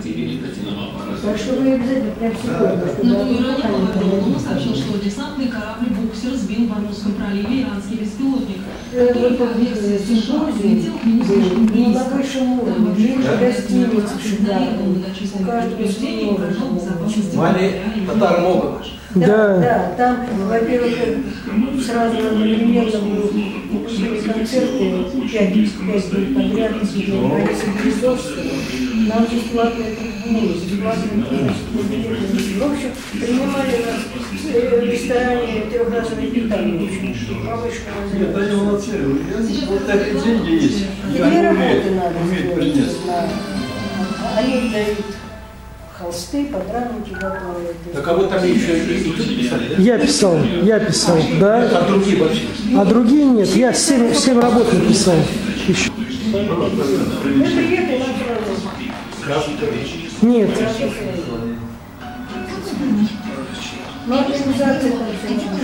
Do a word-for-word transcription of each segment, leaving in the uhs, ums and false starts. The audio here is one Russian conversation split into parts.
Так что вы обязательно прям сегодня. На Умиране по сообщил, что десантный корабль «Буксер» сбил в Амурском проливе иранский беспилотник. Вот версия симпозиум был на высшем уровне, длинная гостиница шикарная, у каждого своего разного. Вали татар могут. Да, да, да, там, во-первых, сразу одновременно были концерты, пять лет подряд, Бориса Березовского, нам бесплатно трибуны, бесплатно кино. В общем, принимали нас в ресторане трехразовое питание, в общем, повышенного заведения. Нет, они молодцы, вот такие деньги есть. Две работы надо сделать, они дают холсты, подрамники готовые. Так а вы там еще и писали, да? Я писал, я писал, да. А другие вообще? А другие нет. Я семь, семь работ написал. Еще. Мы приехали, нам сразу. Нет. Но организация там все не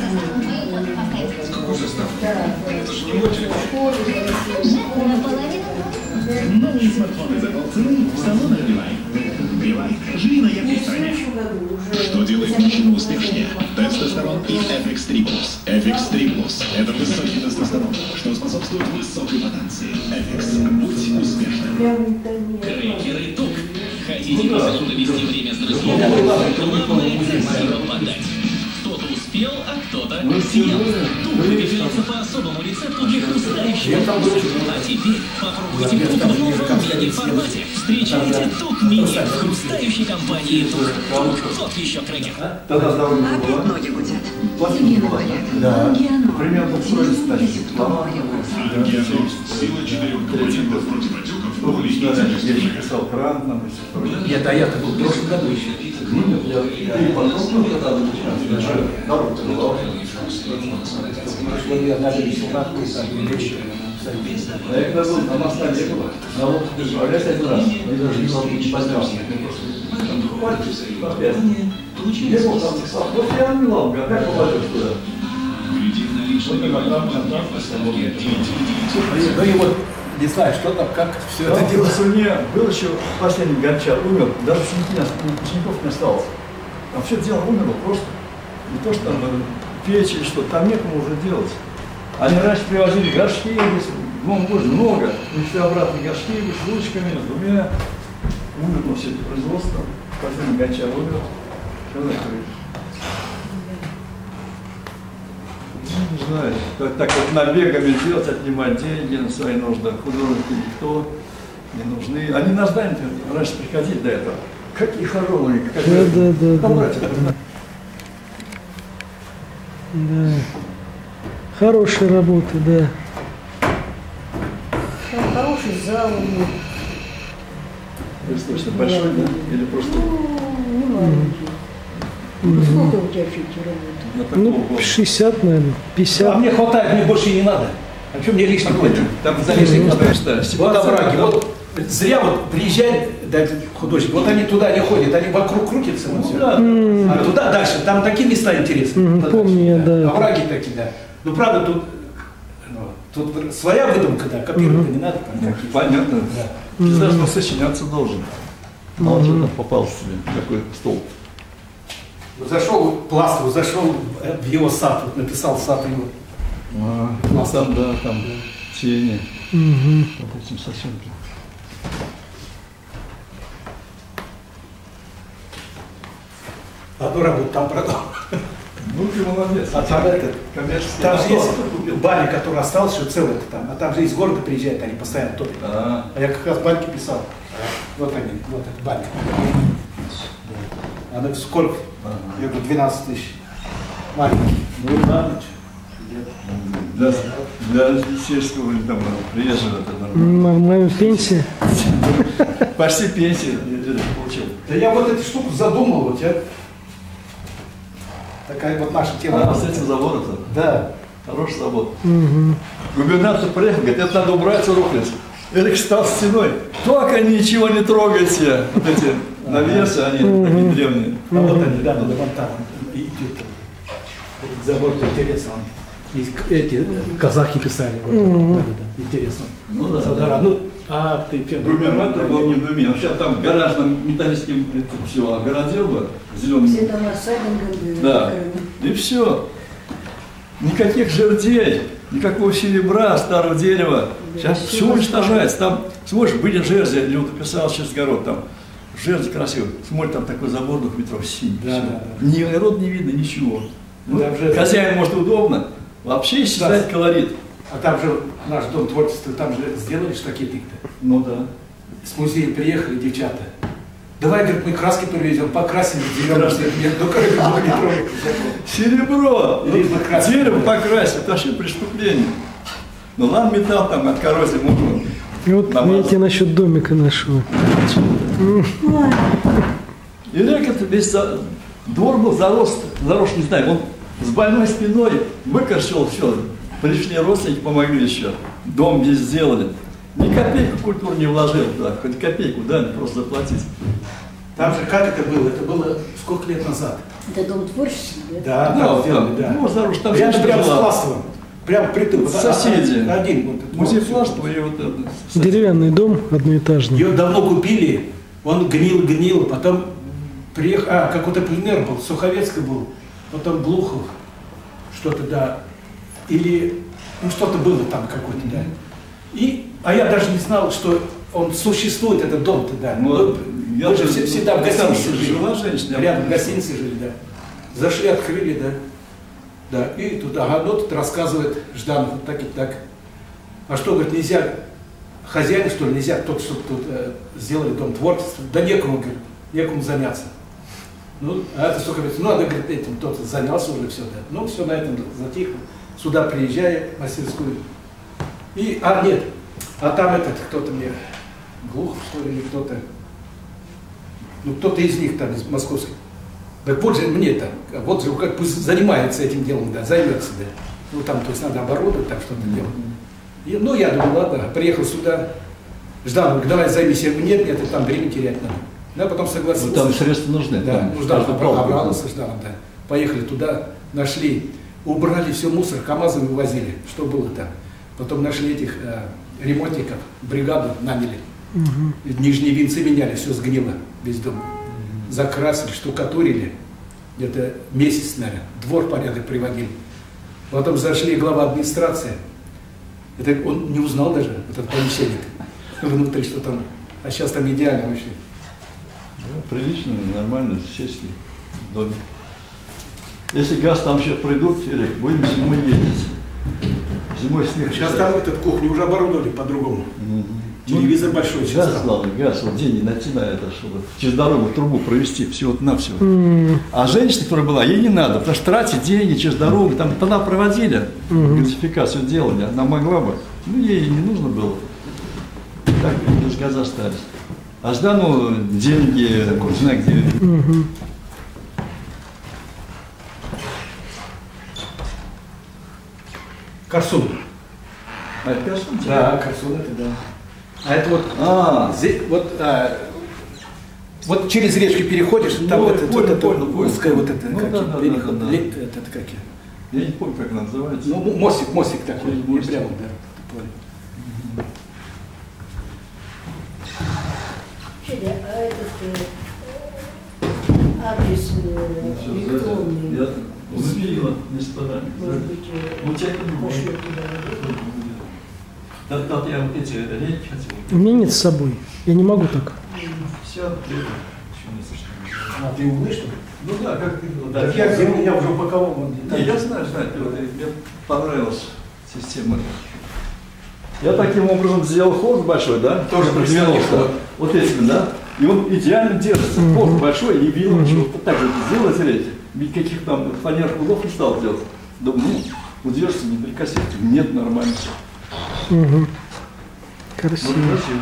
Что делает мужчину успешнее? Тестостерон и эф икс три плюс. эф икс три плюс – это высокий тестостерон, что способствует высокой потенции. эф икс. Будь успешным. Крекеры тук. Хотите весело провести время с друзьями? Главное цифру подать. Кто-то успел, а кто-то съел. Тук выпекается по особому рецепту для хрустающего вкуса. А теперь попробуйте тук в новом мини-формате. Встречайте тук мини в хрустающей компании тук. Тук – тот еще крекер. Опять ноги гудят. Тебе на порядок. Да. Примерно строится тачки. Сила четырех компонентов против отеков. Я еще писал кран нам. Нет, а я-то был в прошлом году еще. И потом когда народ Я даже висел на курсе, вещи. А я когда был, на моста не было. На лодку держались один раз. Они даже не могли не поднялся. Опять. Я был там писал. Вот я не ломка, как попадешь туда? Вот и направо, направо, Ну и вот, не знаю, что там, как все это там дело. в Суне был еще последний гончар, умер, даже учеников не осталось. Там все дело умерло просто. Не то, что там печи, что там некому уже делать. Они раньше привозили горшки, здесь, ну, много. Пришли обратно горшки, с ручками, с двумя. Умерло все это производство. Последний гончар умер. Не знаю, как так вот набегами делать, отнимать деньги на свои нужды. Художники никто не нужны. Они нас знаете, раньше приходили до этого. Какие художники, как Да, да, да, да. Да. Хорошая работа, да. Там хороший зал. Достаточно большой, да? Или просто... Ну, не маленький. Mm-hmm. Сколько у тебя фигур работает? Ну, шестьдесят, наверное, пятьдесят. А мне хватает, мне больше не надо. А что мне лишний ходит? Там залезли, Вот овраги, вот зря вот приезжает да, художник, вот они туда не ходят, они вокруг крутятся, вот, все. Mm-hmm. А туда дальше, там такие места интересные. Mm-hmm. Помню я, да. да. Овраги такие, да. Ну, правда, тут, ну, тут своя выдумка, да, копировать mm-hmm. не надо. Там, понятно. Да. Mm-hmm. Знаешь, он сочиняться должен. Мало что там попался тебе, такой столб. Зашел Пластов, зашел в его сад, вот написал сад его. А, ну, там, да, там тени. Угу. Допустим, совсем. Одну работу там продал. Ну ты молодец. А там этот, коммерческий. там же есть баня, которая осталась, что целая там, а там же из города приезжают, они постоянно топят. А, а я как раз баньки писал. Вот они, вот эта банька. Она сколько? Ага. Я говорю, двенадцать тысяч. Маленький. Ну ладно. Для, для сельского или там приезжего это нормально. Моя пенсия. Почти пенсию получил. Да я вот эту штуку задумал, вот я. Такая вот наша тема. А, с этим забором-то? Да. Хорошая работа. Угу. Губернатор приехал, говорит, это надо убрать рухлядь. Эрик стал стеной. Только ничего не трогайте. Вот эти навесы, они такие древние. А вот они, да, вон там идет. Этот забор интересно. Эти казахи писали. Вот, да, да, да, интересно. Ну да. Садара. Ну, А, ты первый. Двумя метрами, был не двумя. Сейчас там гаражным металлическим все огородил бы, зеленым. Все дома с сайдингом были. Да. И все. Никаких жердей, никакого серебра, старого дерева. Сейчас все уничтожается. Там, смотришь, были жерди, Люда писала через город, там жерди красивые. Смотришь, там такой забор двух метров синий. Да, да, да. Ни огород не видно, ничего. Ну, Да, уже- хозяин, может, удобно. Вообще исчезает Да. колорит. А там же наш дом творчества, там же сделали штакетник-то. Ну да. С музея приехали девчата. Давай, говорит, мы краски привезем, покрасим зеленым цветом. Нет, ну как это не трогать? Серебро! Или Ну, покрасить. дерево покрасить, это вообще преступление. Ну ладно, металл там от коррозии можно. И вот намазать. я тебе насчет домика нашего. И рек это весь за- двор был зарос, зарос, не знаю, он с больной спиной выкорчил все. Пришли родственники, помогли еще. Дом здесь сделали. Ни копейку культуру не вложил туда, хоть копейку, да, просто заплатить. Там же как это было? Это было сколько лет назад? Это дом творчества, да? Да, Да, там сделали, там, да. ну, зарос, там Рядом женщина прямо с жила. Пластовым. Прямо притык. Вот Соседи. Один вот этот Музей вот. Пластова и вот это. Деревянный дом одноэтажный. Ее давно купили, он гнил, гнил, потом приехал, а, какой-то пленер был, Суховецкий был, потом Глухов, что-то, да, или, ну, что-то было там какое-то, да. И, а я даже не знал, что он существует, этот дом-то, да. Ну, я Мы же же- все- всегда в ну, гостинице там жили. жила женщина. Рядом в гостинице жили, да. Зашли, открыли, да. Да, и туда, ага, ну, тут рассказывает Жданов, вот так и так. А что, говорит, нельзя, хозяин, что ли, нельзя, тот, что тут э, сделали дом творчества, да некому, говорит, некому заняться. Ну, а это сколько, говорит, ну, надо, говорит, этим тот занялся уже, все, да. Ну, все на этом затихло. Сюда приезжаю, в мастерскую. И, а, нет, а там этот, кто-то мне, Глухов, что ли, или кто-то, ну, кто-то из них там, из московских. Так вот же мне-то, вот же как пусть занимается этим делом, да, займется, да. Ну там, то есть надо оборудовать, там что-то делать. И, ну я думаю, ладно, приехал сюда, ждал, говорю, давай займись, я говорю, нет, нет, это там время терять надо. Да, потом согласился. Ну, там средства нужны. Да, там ну Жданов каждый палку обрался, Жданов, да. Поехали туда, нашли, убрали все мусор, КамАЗы вывозили, что было там. Потом нашли этих э, ремонтников, бригаду наняли. Нижние винцы меняли, все сгнило, весь дом. Закрасили, штукатурили, где-то месяц, наверное, двор в порядок приводили. Потом зашли глава администрации, это он не узнал даже, этот помещенник, внутри, что там, а сейчас там идеально вообще. Да, прилично, нормально, честный домик. Если газ там сейчас придут, Филипп, будем зимой ездить. Зимой снег. Сейчас там этот кухню уже оборудовали по-другому. Телевизор большой сейчас. Газ, главное, газ, вот деньги найти на это, чтобы через дорогу трубу провести, всего-навсего. А женщина, которая была, ей не надо, потому что тратить деньги через дорогу, там тогда проводили, газификацию делали, она могла бы, ну ей не нужно было. Так, без газа остались. А Ждану деньги, не знаю где. Корсун. А это Корсун? Да, Корсун это да. А это вот, А, зе- вот, а, вот через речку переходишь, там Ну, вот, это, понял, вот это понял, понял. узкое вот это, Ну, как да, и да, переход, да, да. ле- это, это как я. я не помню, как она называется. Ну, мостик, мостик такой, не Мостик. прямо, да, ты понял. Федя, а этот э, адрес э, Всё, электронный, Я забила, не спадаю. может быть, э, Ну, тебя не пошлет будет. туда, да? Да, да, я вот эти рейки хотел. У меня нет с собой. Я не могу так. Все, еще не слышно. А, ты углы, что ли? Ну да, как ты. Да, Так я, я, я уже упаковал. вон, Не, я знаю, знаю, ты вот, и мне понравилась система. Я таким образом сделал холст большой, да? Тоже про представь, девяносто. вот. Вот этими, да? И он идеально держится. Холст большой, и видно, что вот так же сделать эти. Ведь каких там фанерных углов не стал делать. Думаю, ну, вот держится, не прикосите. Нет, нормально все. Угу. Вот Красиво. красиво.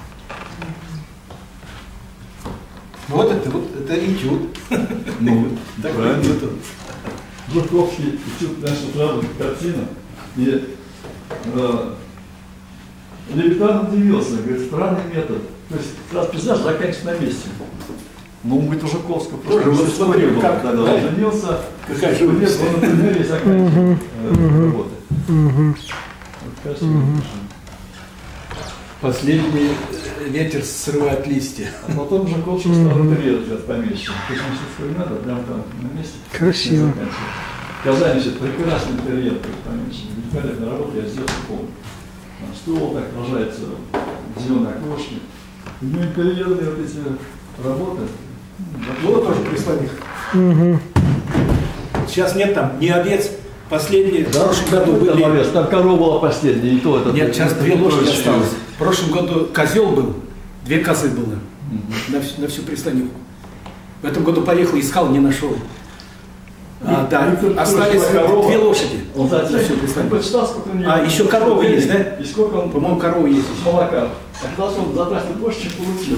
Вот это, вот, это этюд. Ну, Так, правильно. этюд. Жуковский этюд наша сразу картина. И э, Левитан удивился, говорит, странный метод. То есть сразу пейзаж заканчивается на месте. Но он говорит, у Жуковского Тоже просто вот история смотри, была, как, когда да, он женился, какая что живопись. нет, он, например, и заканчивает э, работы. Угу. Вот красиво. Последний ветер срывает листья. А потом же Колчак стал интерьер для помещика. Космического надо, прямо там на месте. Красиво. Казань, это прекрасный интерьер для помещика. Великолепная работа, я сделал полный. Стол так рожается, зеленые окошки. Ну, интерьерные вот эти работы. Вот тоже прислали. Угу. Сейчас нет там ни овец. Последние, в прошлом году Там, были... овец, там корова была последняя, и то это... Нет, сейчас две лошади осталось. В прошлом году козел был, две козы было Угу. на, всю, на всю пристанивку. В этом году поехал, искал, не нашел. А, да, и остались корова. две лошади. Он на всю зачем? пристанивку. Почитал, сколько у него... А, еще коровы есть, да? И сколько он... По-моему, коровы есть. Молока. А когда он затратил больше, чем получил.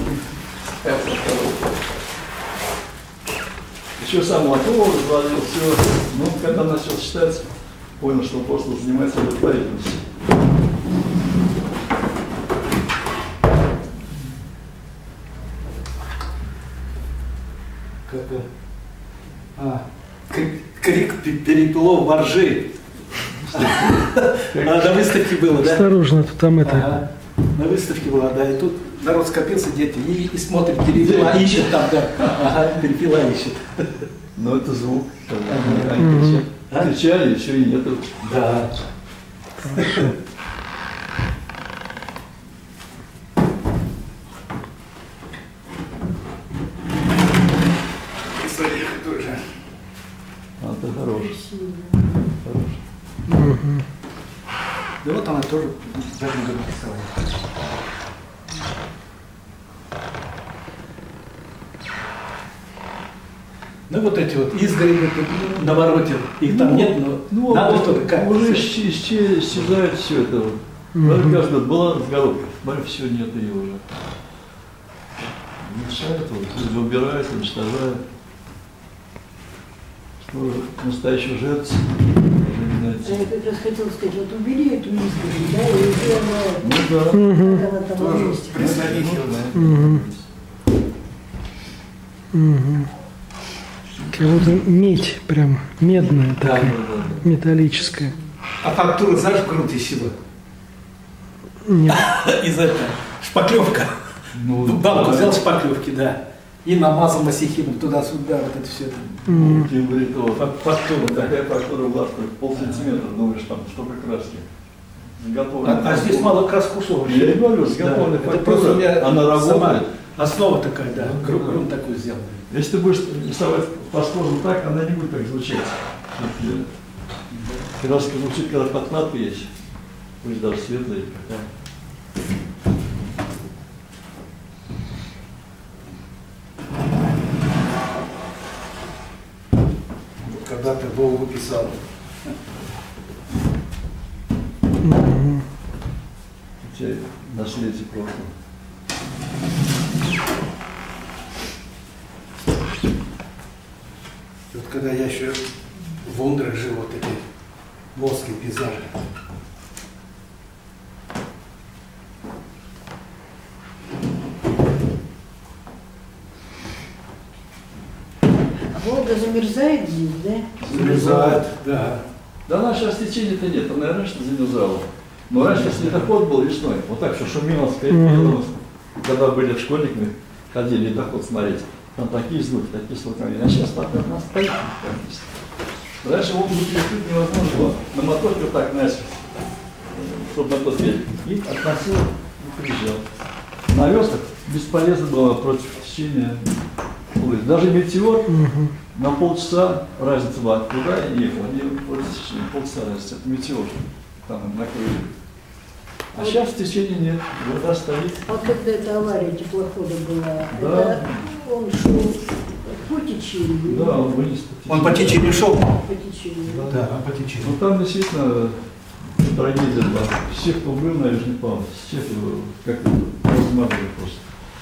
Еще сам молоко развалил, все. Ну, когда начал считать, понял, что он просто занимается благотворительностью. Как, а, крик перепелов воржи. А, на выставке было, да? Осторожно, тут там это. Ага. На выставке была, да, и тут народ скопился, дети, и, и смотрят, перепела ищет там, да. Ага, перепела ищет. Ну, это звук. Они кричали. А? Кричали, еще и нету. Да. Тоже. А, это хороший. Хороший. Угу. Да вот она тоже в этом году писала. Ну вот эти вот изгороди наворотил, их там ну, нет, но ну, надо вот, что-то как-то. уже исчезает все это. Вот. Mm-hmm. Каждый год была разгородка, смотри, все нет ее уже. Мешает, вот, люди убирают, уничтожают. Что настоящую жертву уже не найти. Я как раз хотела сказать, вот убери эту изгородь, да, и уже она, Ну да. Угу. как она там Тоже вместе. представитель. Угу. Угу. Как будто медь, прям медная Да, такая, да, да. металлическая. А фактура, знаешь, крутая сила? Нет. Из этого, шпаклевка. Ну, Банку да. взял шпаклевки, да. И намазал масихином туда-сюда, вот это все. Ну, то, Фактура, да. такая фактура властная, полсантиметра, думаешь, там столько краски. А, а здесь мало краску ушел. Я и говорю, заготовленная Да, это просто у фактура, меня она сама работает. основа такая, да, Ну, грунт, да. грунт такой сделан. Если ты будешь рисовать пасхожу так, она не будет так звучать. Краска звучит, когда подкладка есть. Пусть даже светлая. Когда-то Волгу писал. Угу. У тебя наследие прошлого. Вот когда я еще в Ундрах жил, вот эти волжские пейзажи. Волга замерзает здесь, да? Замерзает, да. Да она сейчас течения-то нет, она раньше замерзала. Но раньше ледоход был весной. Вот так все шумело, скрипело. Когда были школьниками, ходили ледоход смотреть. Там такие звуки, такие столкновения. А сейчас так у нас стоит. Раньше Волгу перекрыть невозможно было. На моторке вот так насквозь, чтобы на тот берег. И относил и приезжал. На веслах бесполезно было против течения. Даже метеор Угу. на полчаса разница была, туда я ехал, они против течения, полчаса разница, это метеор там накрыли. А сейчас течения нет, вода стоит. А вот когда эта авария теплохода была, Да. это он шел по течению? Да, он вынес по Он по течению шел. По течению. Да, по течению. Ну там действительно трагедия была. Все, кто был на Южной Павловке, всех его как-то размазали просто.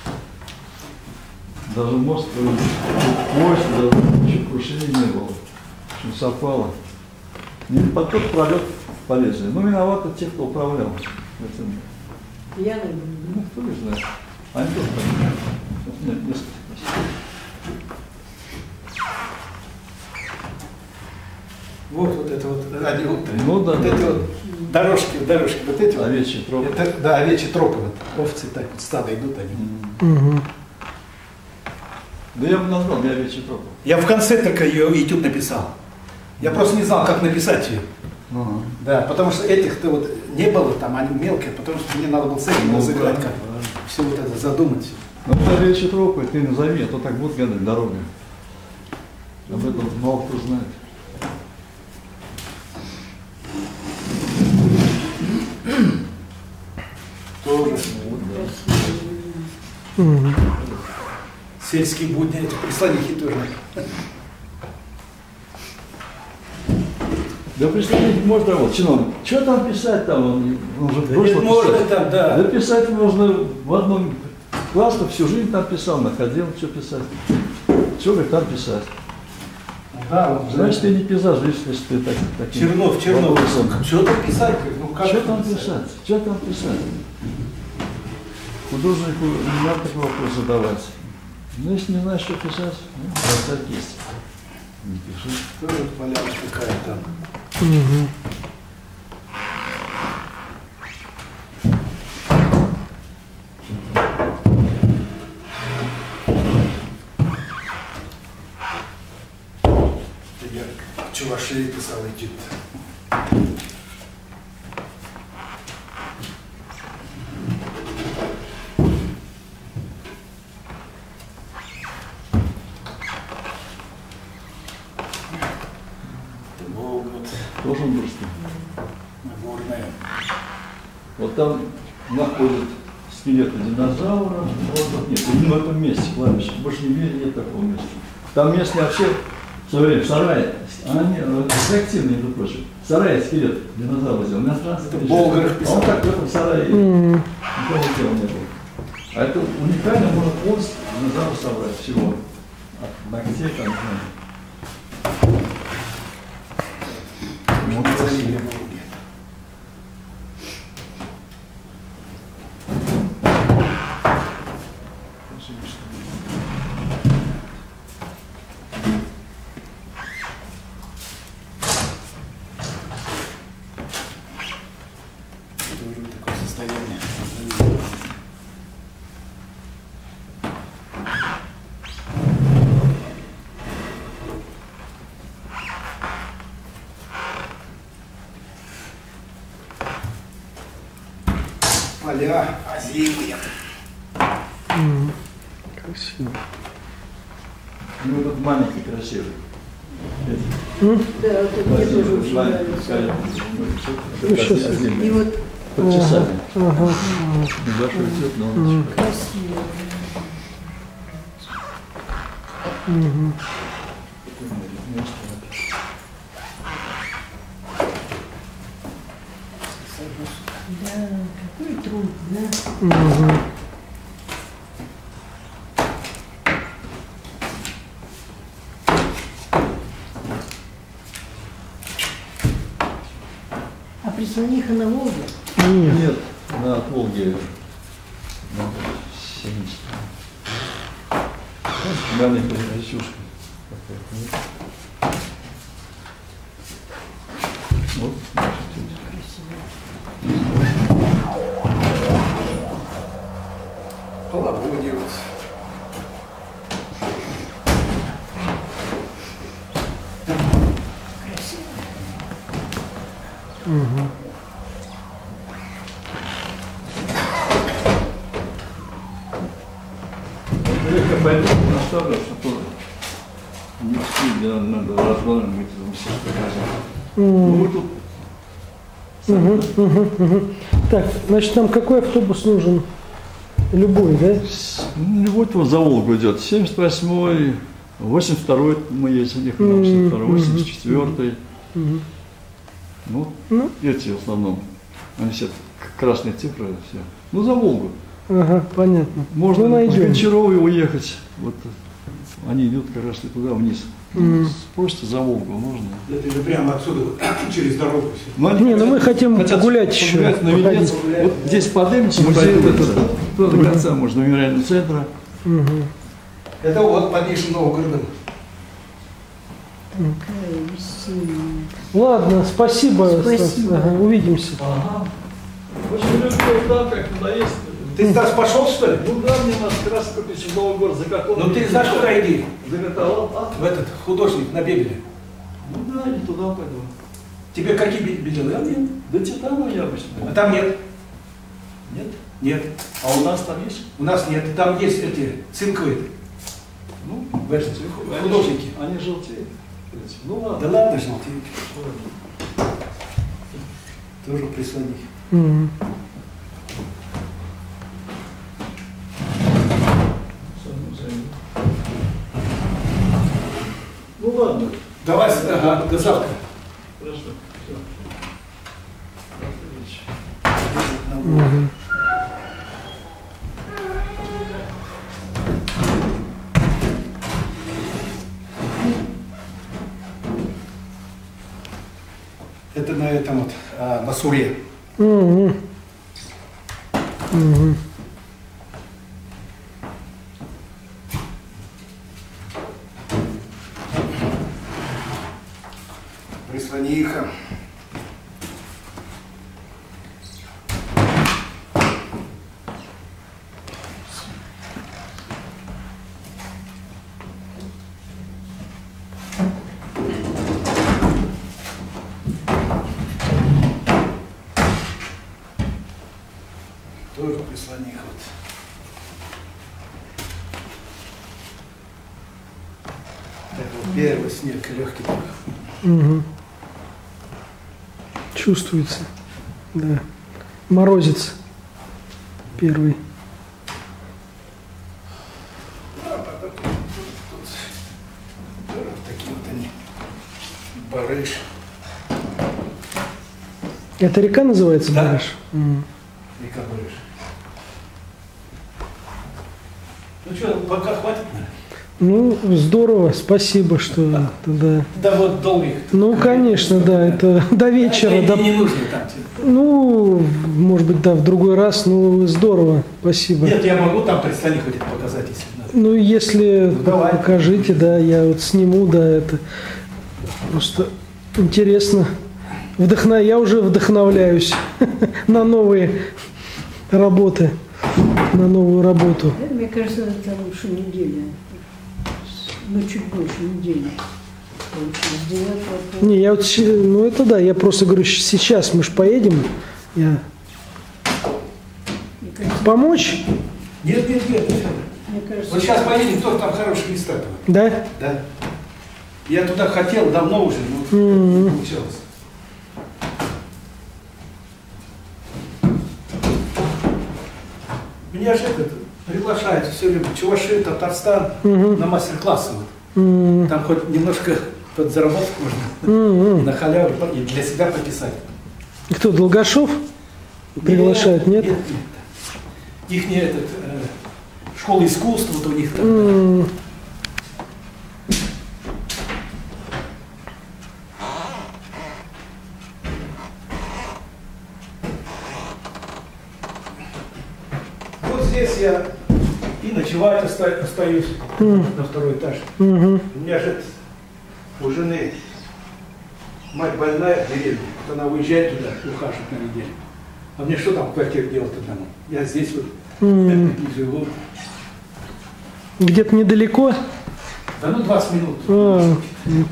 Даже мост, поезд, даже еще крушения не было. В общем, совпало. И под тот пролет полезли. Но виноваты те, кто управлял этим. Пьяный был. Ну, кто не знает. Они тоже так. Нет, несколько. Вот, вот это вот радио. Ну да, Вот да. это вот Дорожки, дорожки, вот эти вот. Овечьи тропы. Это, да, овечьи тропы, вот. Овцы так вот, стадо идут они. Угу. Да я бы назвал, не овечьи тропы. Я в конце только ее этюд написал. Я просто не знал, как написать ее. Ага. Да, потому что этих-то вот не было там, они мелкие, потому что мне надо было с этим Ну, разыграть, да, как да. все вот это задумать. Ну, это овечьи тропы, ты назови, а то так будут гадать дорогой. Об этом мало кто знает. Тоже. Вот, да. Угу. Сельские будни, эти прислонихи тоже. Да представьте, может, да, вот, чиновник, что там писать там, он, он же Да просто нет, можно писать. там, да. Да писать можно в одном классе, всю жизнь там писал, находил, что писать. Что говорит, там писать. Да, вот, Значит, ты не пейзажист, если ты так, таким Чернов, Чернов. вопросом. Что там писать? Ну, как Что там писать? Что там писать? Художнику не надо такой вопрос задавать. Ну, если не знаешь, что писать, ну, бросай кисть. Не пиши. Тоже поляна какая-то. Угу. Я в Чувашии писал этюд. Волга, Тоже он русский. Нагорная. Вот там находят скелеты динозавра. Вот, вот нет, в этом месте, Клавиш, больше не верю, нет такого места. Там местные вообще в свое время в сарае, они активные, между прочим. В сарае скелет динозавра сделал. Это Болгаров А писал. он так в этом сарае Угу. никого дела не было. А это уникально, можно полностью динозавра собрать всего. От ногтей там, не знаю. Вот залили Волги. Тоже такое состояние. Поля озимые. Красиво. Ну, этот маленький красивый. Да, вот это мне тоже очень нравится. Ну, сейчас. И вот Подчесали. Ага. Небольшой цвет, но он очень красиво. Угу. Да, какой труд, да? Угу. А прислониха на Волге? Нет. Нет, на от Волги. На семьдесят. Маленькая речушка. Вот наша тетя. Половодье вот. Угу. Я пойду наставлю, что не все надо разгоном быть, все показать. Ну, мы тут. Угу, угу, угу. Так, значит, нам какой автобус нужен? Любой, да? Ну, вот вот за Волгу идет. семьдесят восьмой, восемьдесят второй мы ездили, восемьдесят второй, восемьдесят четвёртый. Угу. Ну, Ну. эти в основном. Они все к- красные цифры все. Ну, за Волгу. Ага, понятно. Можно ну, в найдем. Гончарове уехать. Вот они идут как раз туда вниз. Мгм. Просто за Волгу можно. Это же прямо отсюда, вот, через дорогу все. Ну, они Не, ну мы хотим хотят погулять еще, погулять на Венец. походить. Вот здесь поднимется музей вот этот, до конца можно, мемориального центра. Угу. Это вот под Нижним Новгородом. Такая весенняя. Ладно, спасибо. Спасибо. Стас. Ага, увидимся. Ага. Очень люблю там, как надоест. Ты, Стас, пошел, что ли? Ну да, мне надо как раз купить в Новый год. За какого? Ну ты знаешь, куда иди? Заготовал, а? В этот художник на Бебеле. Ну да, не туда пойду. Тебе какие белье? Да нет, да титановые обычно. А там нет. Нет? Нет. А у нас там есть? У нас нет. Там есть эти цинковые. Ну, В этом, они, художники. Они желтеют. в принципе. Ну ладно. Да ладно, желтеют. Тоже прислони. Мгм. Ну ладно. Давай, ага, до завтра. Хорошо. Все. Мгм. Это на этом вот, а, на суре. Мгм. Мгм. Прислони их. Тоже прислони их вот. Так вот, первый снег легкий такой. Мгм. Чувствуется. Да. Морозец. Первый. А потом тут, тут, тоже вот такие вот они. Барыш. Это река называется, Да. Барыш? Мгм. Река Барыш. Ну что, пока хватит, наверное? Ну, здорово, спасибо, что это, да. Да вот долгих. Ну, конечно, да, это до вечера. А, до- не, не нужно там. тебе. Ну, может быть, да, в другой раз. Ну, здорово, спасибо. Нет, я могу там прислони хоть показать, если надо. Ну, если Ну, давай. покажите, да, я вот сниму, да, это просто интересно. Вдохна... Я уже вдохновляюсь на новые работы, на новую работу. Да, мне кажется, это лучше неделя. Ну, чуть больше недели. Получилось. С девятого по- Не, я вот, щи- ну это да, я просто говорю, щ- сейчас мы же поедем, я Мне кажется, помочь, Нет, нет, нет. мне кажется, Вот сейчас поедем, тоже там хорошие места. там. да? Да. Я туда хотел давно уже, но Мгм. не получалось. Меня же этот приглашают все время Чуваши, Татарстан Мгм. на мастер-классы. Вот. М, Там хоть немножко подзаработать можно, м, на халяву и для себя пописать. м. Кто, Долгашов приглашает, нет? Нет, нет. Их не этот, э, школа искусств, вот у них там. М, Вот здесь я и ночевать оста- остаюсь на второй этаж. мгм. У меня же у жены мать больная в деревне, вот она уезжает туда, ухаживает на неделю. А мне что там в квартире делать одному? Я здесь вот М. не живу. Где-то недалеко? Да ну двадцать минут. А, м.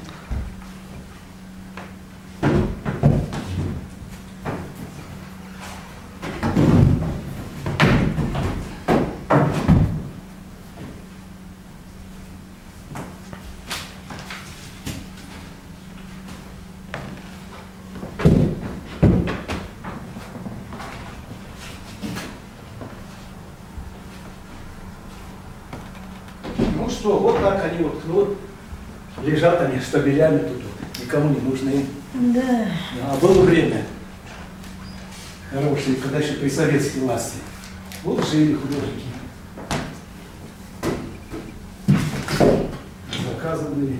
Ну что, вот так они вот, ну вот лежат они штабелями тут, вот, никому не нужны. да. А было время хорошее, когда еще при советской власти. Вот жили художники. Заказывали.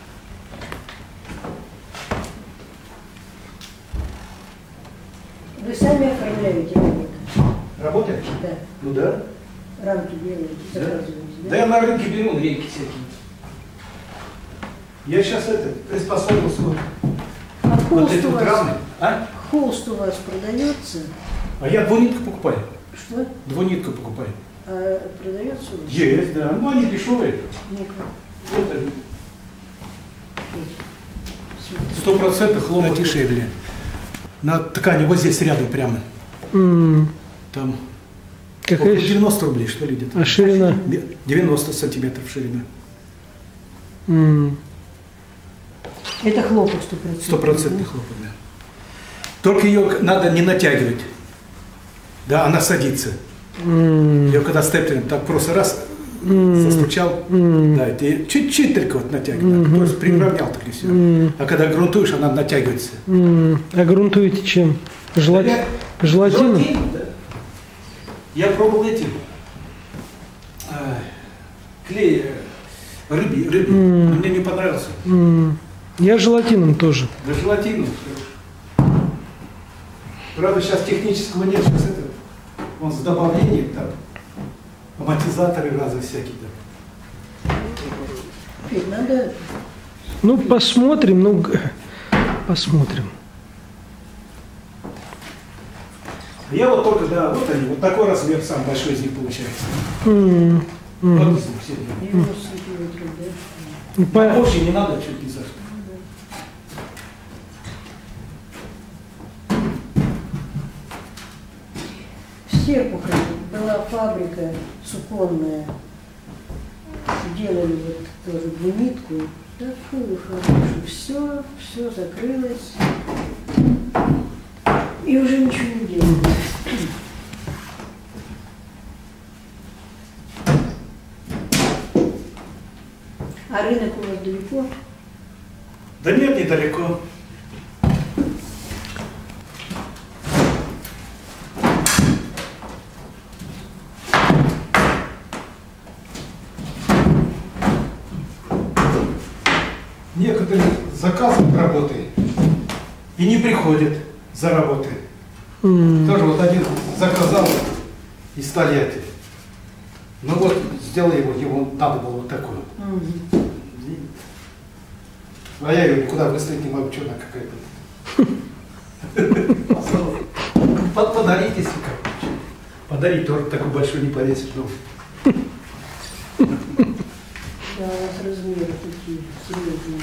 Вы сами оформляете работу? Работает? Да. Ну да. Рамки делаете, Да. заказываете, Да да? я на рынке беру рейки всякие. Я сейчас это, приспособился. А Вот холст эти у вот вас, рамы. А? холст у вас продается? А я двунитку покупаю. Что? Двунитку покупаю. А продается у вас? Есть, да. Ну они дешевые. Ну-ка. Вот они. Сто процентов хлопок дешевле. На ткани вот здесь рядом прямо. М, Там Какая около ш- девяносто рублей, что ли, где-то. А ширина? девяносто сантиметров ширина. М, Это хлопок сто процентов. Стопроцентный хлопок, да. Только ее надо не натягивать. Да, она садится. м, Ее когда степлером так просто раз м, застучал, м, да, ты чуть-чуть только вот натягивать, Мгм, просто приравнял так и все. м, А когда грунтуешь, она натягивается. м. А грунтуете чем? Желати... Я- Желатином? Желатин, да. Я пробовал этим а, клей э, рыбий, рыбий. М. Но мне не понравился. М, Я желатином тоже. Да желатин. Правда, сейчас технического нет, сейчас это он с добавлением там амортизаторы разные всякие. Да. Петь, надо... Ну, посмотрим, ну, г- посмотрим. Я вот только, да, вот они, вот такой размер самый большой из них получается. М, м. Вот из них все. девяносто сантиметров, да? Ну, по- Больше не надо, чуть ни за что. В Серпухове была фабрика суконная. Делали вот тоже двунитку. Такую хорошую. Все, все закрылось. И уже ничего не делали. А рынок у вас далеко? Да нет, недалеко. Некоторые заказывают работы и не приходят за работой. м, Тоже вот один заказал из Тольятти. Ну вот, сделал его, его надо было вот такое. Мгм. А я ее никуда выставить не могу, что она какая-то. Под- Подарить, если как. Подарить торт такой большой не повесишь дома. Да, у вас размеры такие серьезные.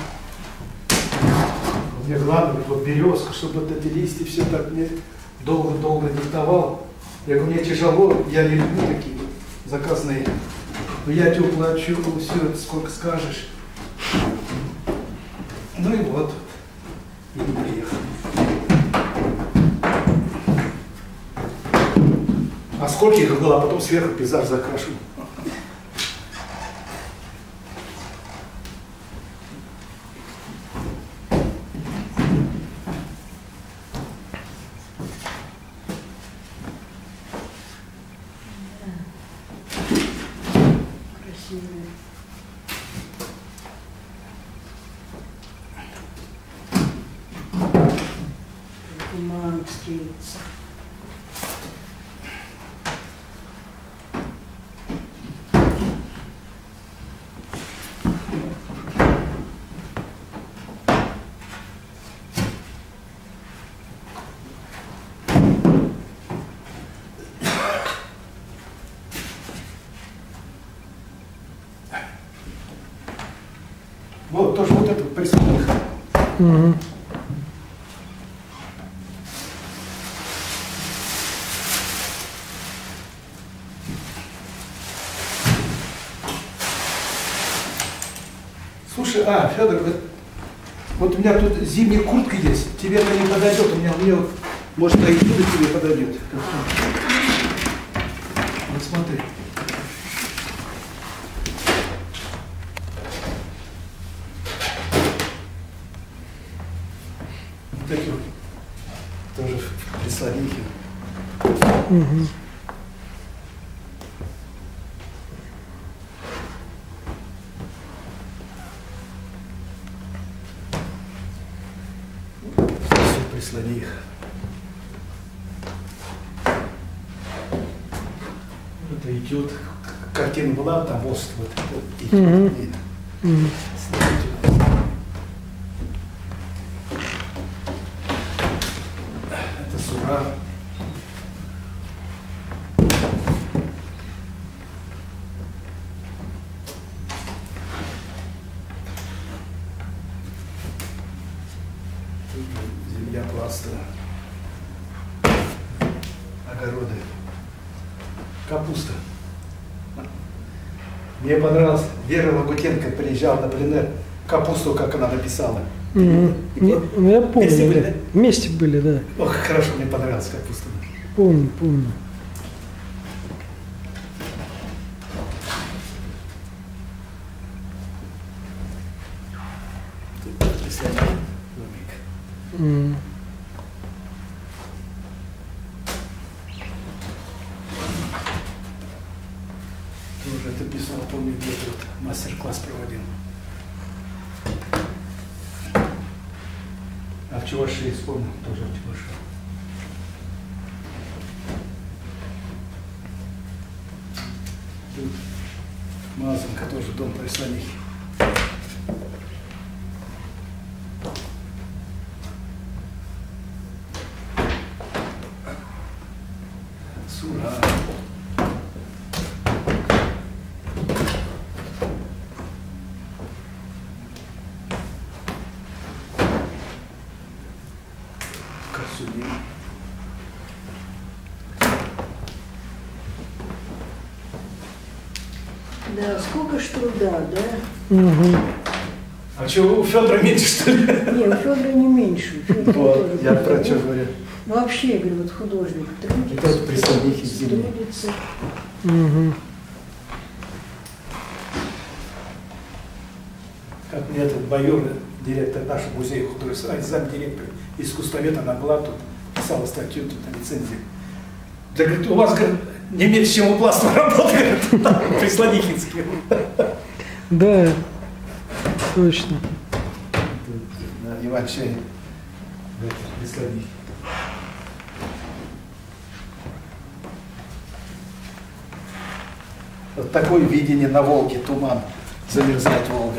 Мне главное, вот березка, чтобы вот эти листья все так мне долго-долго диктовал. Я говорю, мне тяжело, я не люблю такие вот заказные. Но я тебе плачу, все это сколько скажешь. Ну и вот. И не приехал. А сколько их было, а потом сверху пейзаж закрашу. Красивые. Туман стелится. Вот, тоже вот это присутствует. мгм. Слушай, а, Федор, вот, вот у меня тут зимняя куртка есть, тебе она не подойдет, у меня, у меня вот, может, на июле тебе подойдет. Вот смотри. Вот такие вот, тоже прислоники. Мгм. Все, прислони их. Это идет, картина была, там мост, вот, вот идет. Мгм. Мгм. Это сура. Земля пласта. Огороды. Капуста. Мне понравилось, Вера Лагутенко приезжала на пленэр, капусту, как она написала. Мгм. И- Ну, я помню. Вместе были, да. да? Вместе были, да. Ох, хорошо, мне понравилась капуста. Помню, помню. Тут потрясающий домик. М. Тоже это писал, помню, где-то вот мастер-класс проводил. А в Чувашии вспомнил, тоже в Чувашии. Тут Мазанка, тоже дом прислонихи. Сура. Касуни. Да, сколько ж труда, да? Мгм. А что, у Федора меньше, что ли? Не, у Федора не меньше. у Федора Вот, тоже я трудится. про что говорю. Ну, вообще, я говорю, вот художник трудится, Это вот прислонихи земли. трудится. Мгм. Как мне этот майор, директор нашего музея художественного, замдиректор искусствовед, она была тут, писала статью тут о лицензии. Да, говорит, у вас, говорит, не меньше, чем у Пластова работает, говорит, прислонихинский. Да, точно. Да, Иван Чай, прислонихи. Вот такое видение на Волге, туман, замерзает Волга.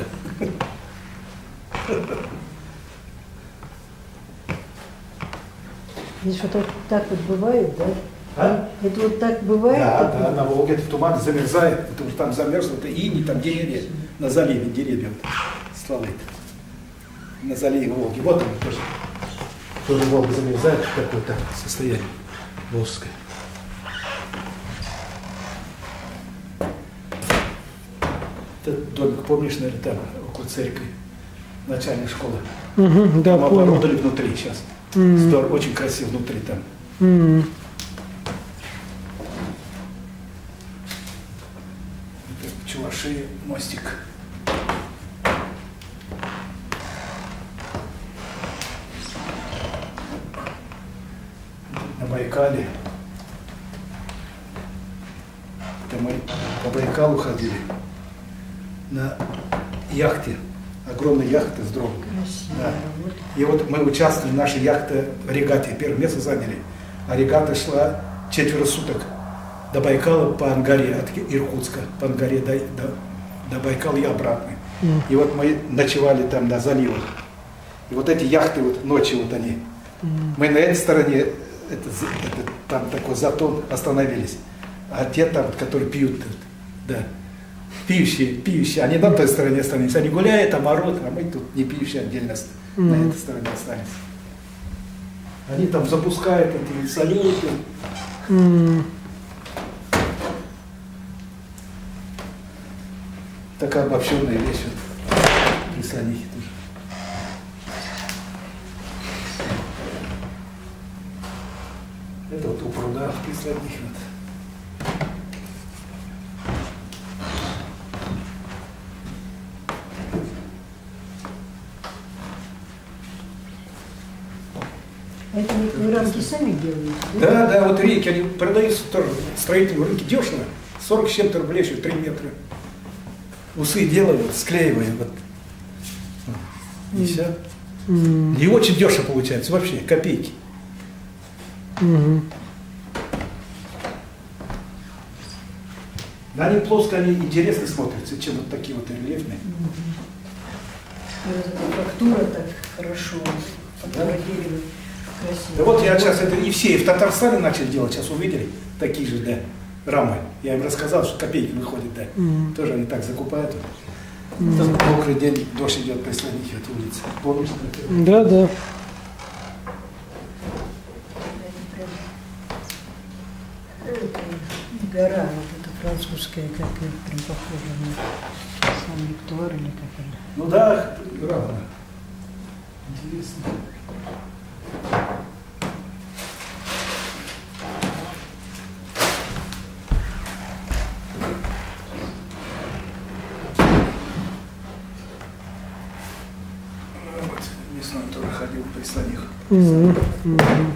Здесь вот так, так вот бывает, да? А? Это вот так бывает? Да, так да, вот? на Волге этот туман замерзает, потому что там замерзло, это ини, там деревья, на заливе деревья вот, славит. На заливе Волги. Вот он тоже. Тоже Волга замерзает в какое-то состояние волжское. Этот домик, помнишь, наверное, там, около церкви, начальной школы. Мгм. Да, Там помню. оборудовали внутри сейчас. М. Здорово, очень красиво внутри там. М. Это в Чувашии мостик. На Байкале. Это мы по Байкалу ходили на яхте, огромной яхте с дроном. Красиво. Да. Вот. И вот мы участвовали, наша яхта в регате, первое место заняли. А регата шла четверо суток до Байкала по Ангаре, от Иркутска по Ангаре до, до, до Байкала и обратно. Мгм. И вот мы ночевали там на заливах. И вот эти яхты, вот ночью вот они. Мгм. Мы на этой стороне, это, это, там такой затон, остановились. А те там, вот, которые пьют, да, пьющие, пьющие, они на той стороне остановились. Они гуляют, там орут, а мы тут не пьющие отдельно ост- на Мгм. этой стороне остались. Они там запускают эти салюты. М. Такая обобщенная вещь. Вот. Прислонихи тоже. Это вот у пруда прислонихи. Вот. Это вот вы рамки сами делаете? Да, да, вот реки, они продаются тоже строительные рынки дешево. сорок с чем-то рублей, еще три метра. Усы делают, склеиваем. Вот. И все. М. Не очень дешево получается, вообще, копейки. Мгм. Да, они плоско, они интересно смотрятся, чем вот такие вот рельефные. Фактура так хорошо фотографировали. Красиво. Да вот я сейчас это и все и в Татарстане начали делать, сейчас увидели такие же, да, рамы. Я им рассказал, что копейки выходят, да. Mm. Тоже они так закупают. Mm. Там мокрый день, дождь идет, прислонить эту улицу. Помнишь? Да, да. Гора вот эта французская, как прям похожа на Сан-Виктор или как она. Ну да, гора. Интересно. Вот, весной тоже ходил при слоних. Mm-hmm. Mm-hmm.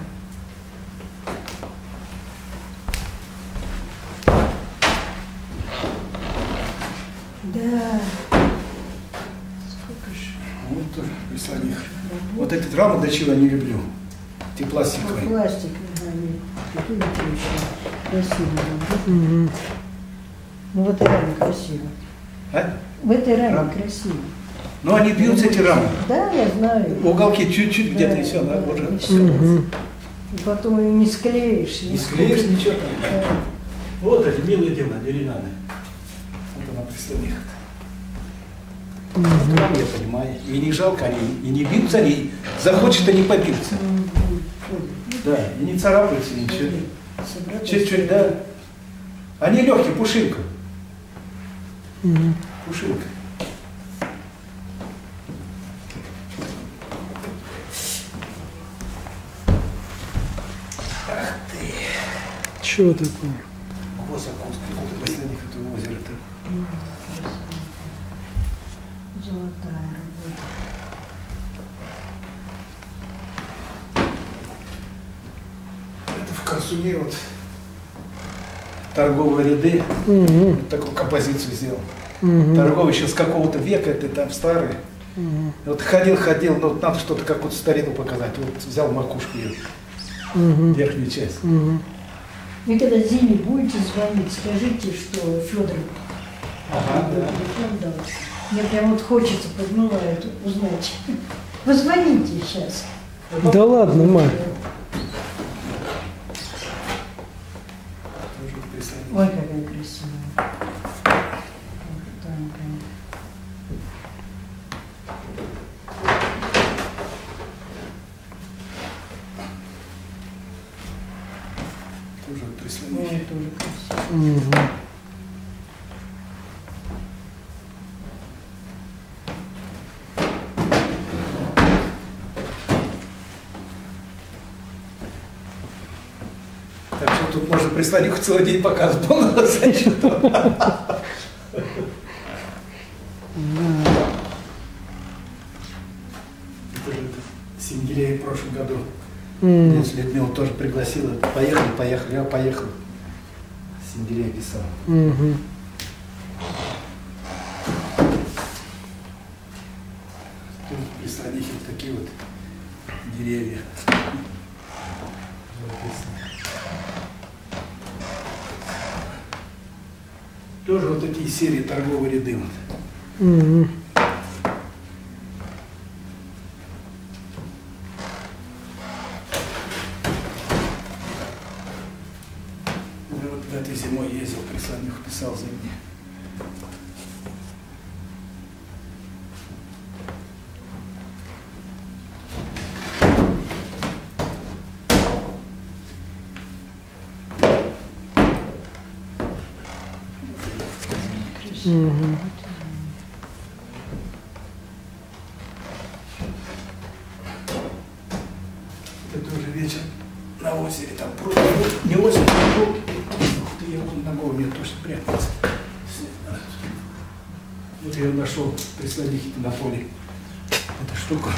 Да. Вот тоже при слоних. Вот эти рамы до чего я не люблю. Эти пластиковые. Ну, пластик, они какие еще красивые. Mm-hmm. Ну в этой раме красиво. А? В этой раме Рам. красиво. Ну они бьются, эти рамы. Да, я знаю. Уголки чуть-чуть Да, где-то и все, да, да, вот же. и всё. Mm-hmm. И потом ее не склеишь. Не склеишь ничего там. Да. Вот эти милые дела, деревянные. Вот она при слоних. Mm-hmm. Вот вам я понимаю. И не жалко они, и не бьются они, захочет, они побьются. Да, и не царапаются ничего. Чуть-чуть, да. Они легкие, пушинка. Mm-hmm. Пушинка. Ах ты. Чего такое? Высоко, сколько последних этого озера-то. Золотая работа. Это в Корсуне вот торговые ряды. Mm-hmm. Вот такую композицию сделал. Mm-hmm. Торговый еще с какого-то века, это там старый. Mm-hmm. Вот ходил, ходил, но вот надо что-то какую-то старину показать. Вот взял макушку ее, Mm-hmm. верхнюю часть. Mm-hmm. Вы когда Зиме будете звонить, скажите, что Федор Ага, да. телефон дал. Мне прям вот хочется, подмывает узнать. Позвоните сейчас. Да ладно, ма. Тоже прислонил. Ой, какая красивая. Ох, тонкая. Тоже Ой, прислонил. тоже красиво. Mm-hmm. Так что тут можно прислонить целый день показывать. Было зачем? Это же Сингелея в прошлом году. Mm-hmm. Дед Людмила тоже пригласила. Поехали, поехали. Я поехал. Сингелея писал. Mm-hmm. Тут при Слонихе вот такие вот деревья. Тоже вот такие серии торговые ряды. Вот. Mm-hmm. Я вот этой зимой ездил, при Слониху писал за меня. Mm-hmm. Это уже вечер на озере, там пруд, не озеро, а пруд. Ух ты, я вон ногой, мне точно прятаться. Вот я нашел при Слонихе на поле эту штуку.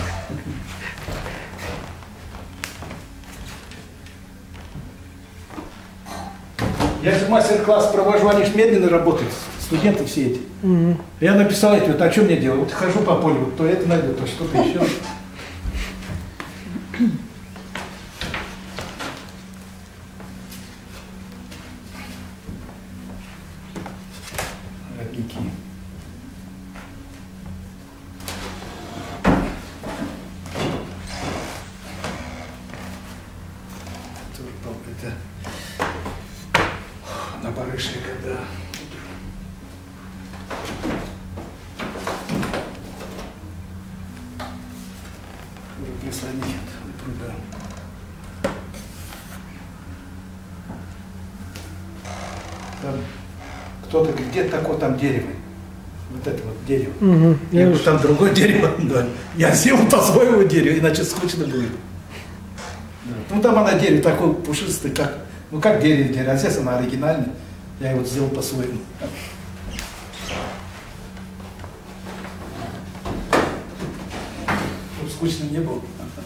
Я же мастер-класс провожу, они же медленно работают, студенты все эти. Mm-hmm. Я написал эти, вот, а что мне делать? Вот хожу по полю, вот то это найду, то что-то еще. это на барыше, когда прислонить пруда. Там кто-то говорит, где такое там дерево? Вот это вот дерево. Угу. Я говорю, там другое дерево. Да. Я сделал по-своему дерево, иначе скучно будет. Да. Ну там она дерево такое пушистое, как, ну как дерево, дерево, а здесь она оригинальная. Я его сделал по-своему. Чтобы скучно не было.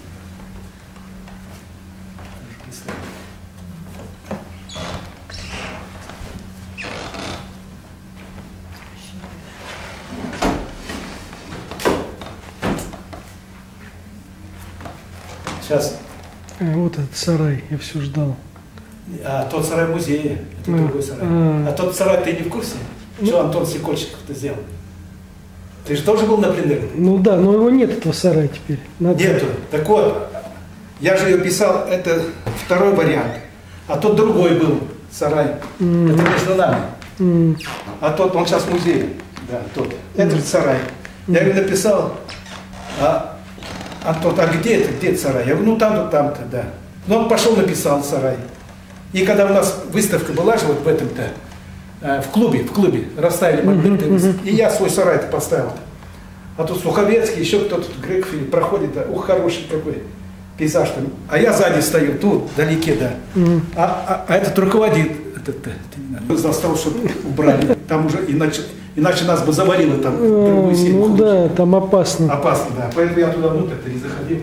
Сейчас. А, вот этот сарай, я все ждал. А тот сарай музея, это а, другой сарай. А, а тот сарай ты не в курсе? Что Антон Сикольчиков-то сделал? Ты же тоже был на пленэре? Ну да, но его нет, этого сарая теперь. Надо... Нету. Так вот, я же ее писал, это второй вариант. А тот другой был сарай. Mm. Это между нами. Mm. А тот, он сейчас в музее. Да, тот. Mm. Это же сарай. Mm. Я его написал, а Антон, а где это, где это сарай? Я говорю, ну там-то, там-то, да. Но он пошел, написал сарай. И когда у нас выставка была же вот в этом-то, э, в клубе, в клубе, расставили магниты, mm -hmm. и я свой сарай-то поставил. А тут Суховецкий, еще кто-то, Греков проходит, да, ух, хороший какой пейзаж там. А я сзади стою, тут, вдалеке, да. Mm -hmm. а, а, а этот руководит, этот, этот, застал, чтобы убрали. Там уже, иначе, иначе нас бы завалило там. Mm -hmm. Ну хуже. Да, там опасно. Опасно, да. Поэтому я туда внутрь-то не заходил.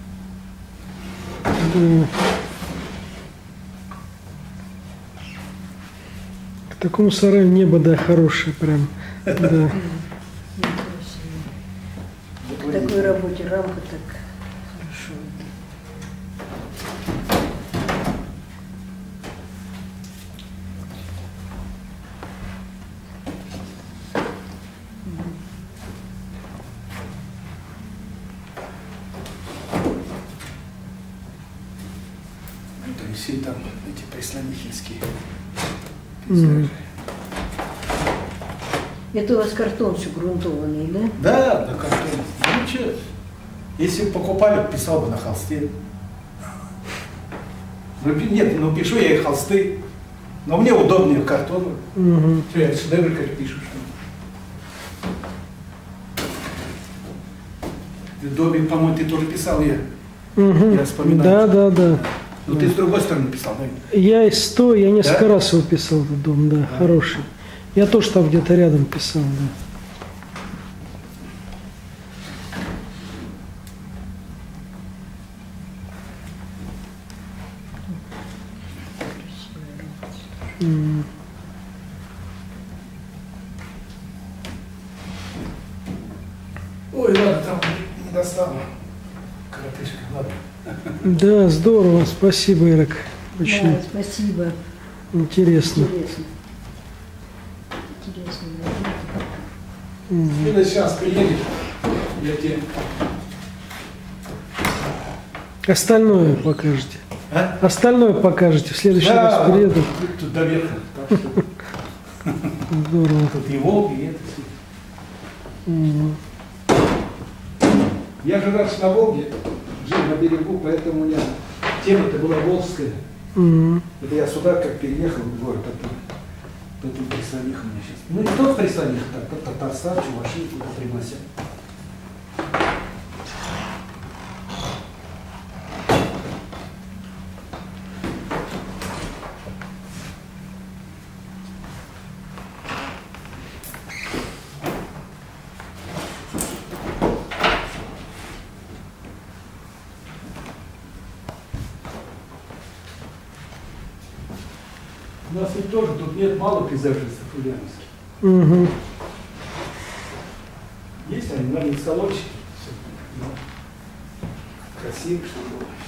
Mm. К такому сараю небо, да, хорошее прям. Да. В такой работе рамка так хорошо. Это все там эти прислонихинские. Mm. Это у вас картон все грунтованный, да? Да, на картоне. Ну что, если бы покупали, писал бы на холсте. Ну, нет, ну пишу я и холсты, но мне удобнее картон. Mm-hmm. Что я шедевр как пишу, что ли. В доме, по-моему, ты тоже писал, я, mm-hmm. я вспоминаю. Да, да, да. Ну да. Ты с другой стороны писал, да? Я из сто, я несколько да? раз его писал, этот дом, да, а. Хороший. Я тоже там где-то рядом писал, да. Mm. Ой, ладно, там не достану. Коротышка, ладно. Да, здорово, спасибо, Ирок. Очень да, спасибо. Интересно. Интересно. Интересно. Mm-hmm. Ты сейчас приедешь, я тебе... Остальное покажете. А? Остальное покажете. В следующий да, раз приеду. Тут до верха. Здорово. Тут и Волги, и это все. Mm-hmm. Я же раньше на Волге жил на берегу, поэтому у меня тема-то была волжская. Mm-hmm. Это я сюда как переехал в город, поэтому прислониха у меня сейчас. Ну не только прислониха, так, Татарстан, Чуваши туда пригласят. У нас ведь тоже тут нет мало пейзажистов ульяновских. Угу. Есть они, наверное, салончики. Красиво, что было.